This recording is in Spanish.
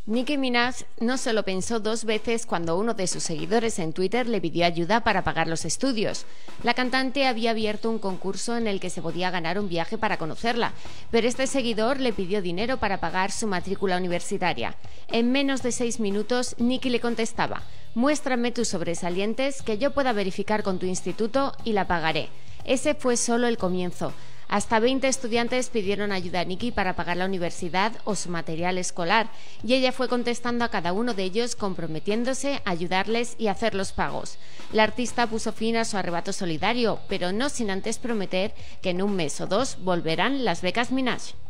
Nicki Minaj no se lo pensó dos veces cuando uno de sus seguidores en Twitter le pidió ayuda para pagar los estudios. La cantante había abierto un concurso en el que se podía ganar un viaje para conocerla, pero este seguidor le pidió dinero para pagar su matrícula universitaria. En menos de 6 minutos, Nicki le contestaba: «Muéstrame tus sobresalientes que yo pueda verificar con tu instituto y la pagaré». Ese fue solo el comienzo. Hasta 20 estudiantes pidieron ayuda a Nicki para pagar la universidad o su material escolar, y ella fue contestando a cada uno de ellos, comprometiéndose a ayudarles y hacer los pagos. La artista puso fin a su arrebato solidario, pero no sin antes prometer que en un mes o dos volverán las becas Minaj.